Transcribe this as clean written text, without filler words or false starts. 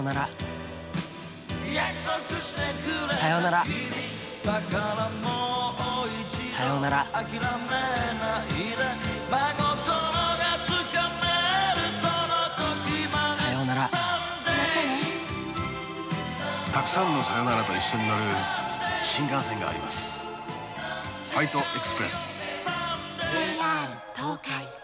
うなら。さようなら。さようなら。さようなら。 たくさんのさよならと一緒に乗る新幹線があります。ファイトエクスプレス。 JR 東海。